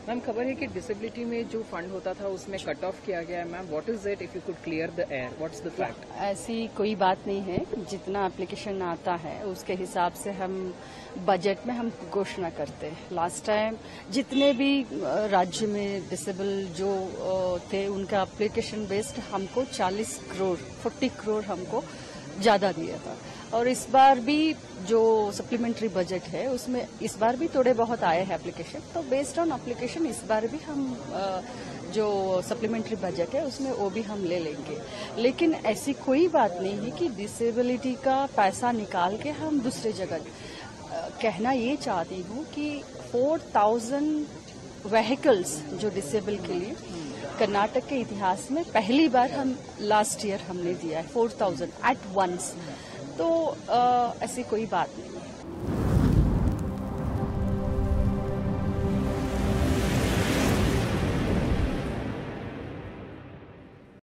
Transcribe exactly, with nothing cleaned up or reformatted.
Ma'am खबर है कि डिसेबिलिटी में जो फंड होता था उसमें कट ऑफ किया गया है। Ma'am what is it, if you could clear the air, what's the fact? ऐसी कोई बात नहीं है। जितना एप्लीकेशन आता है उसके हिसाब से हम बजट में हम घोषणा करते हैं। लास्ट टाइम जितने भी राज्य में डिसेबल जो थे उनका एप्लीकेशन बेस्ड हमको चालीस करोड़ चालीस करोड़ हमको ज्यादा दिया था। और इस बार भी जो सप्लीमेंट्री बजट है उसमें इस बार भी थोड़े बहुत आए हैं एप्लीकेशन, तो बेस्ड ऑन एप्लीकेशन इस बार भी हम जो सप्लीमेंट्री बजट है उसमें वो भी हम ले लेंगे। लेकिन ऐसी कोई बात नहीं है कि डिसेबिलिटी का पैसा निकाल के हम दूसरे जगह, कहना ये चाहती हूँ कि फोर थाउजेंड व्हीकल्स जो डिसेबल के लिए कर्नाटक के इतिहास में पहली बार हम लास्ट ईयर हमने दिया है फोर थाउजेंड एट वंस। तो आ, ऐसी कोई बात नहीं।